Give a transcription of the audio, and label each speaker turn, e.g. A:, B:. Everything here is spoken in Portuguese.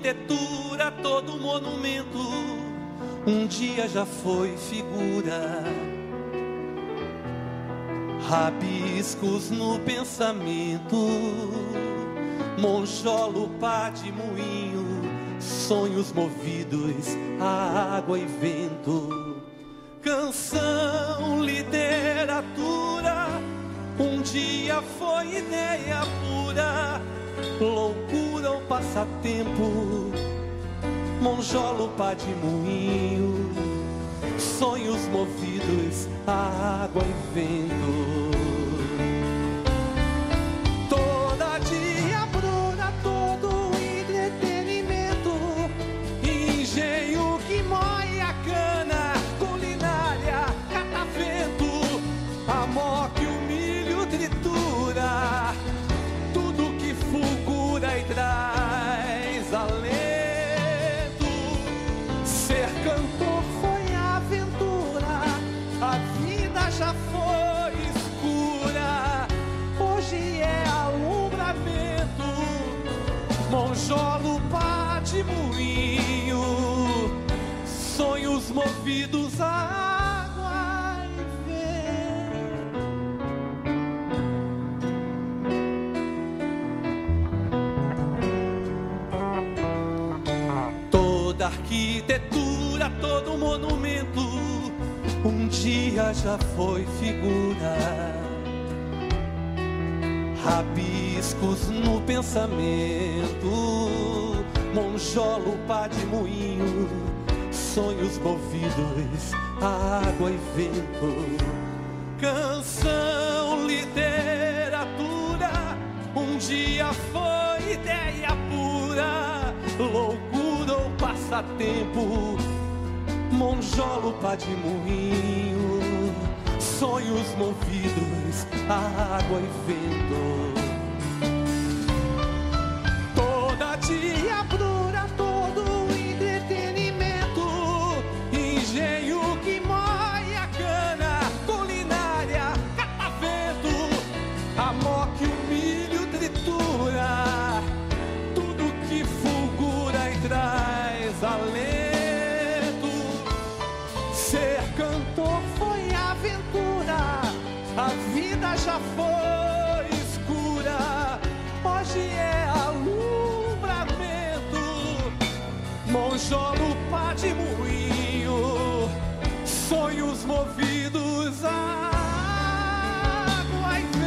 A: arquitetura, todo monumento, um dia já foi figura. Rabiscos no pensamento, monjolo, pá de moinho, sonhos movidos a água e vento. Canção, literatura, um dia foi ideia pura, loucura ou passatempo, monjolo, pá de moinho, sonhos movidos a água e vento. Toda diabrura, todo entretenimento, engenho que moe a cana, culinária, catavento, amor que o milho tritura, tudo que fulgura e traz alento. Ser cantor foi aventura, a vida já foi escura, hoje é alumbramento, monjolo, pá de moinho, sonhos movidos a água e vento. Toda arquitetura, todo monumento, um dia já foi figura. Rabiscos no pensamento, monjolo, pá de moinho, sonhos movidos a água e vento. Canção, literatura, um dia foi ideia pura, loucura ou passatempo, monjolo, pá de moinho, sonhos movidos a água e vento. Toda diabrura, todo entretenimento, engenho que moe a cana, culinária, catavento, amor que o milho tritura, tudo que fulgura e traz alento. Ser cantor foi aventura, a vida já foi escura, hoje é alumbramento, monjolo, pá de moinho, sonhos movidos a água e vento.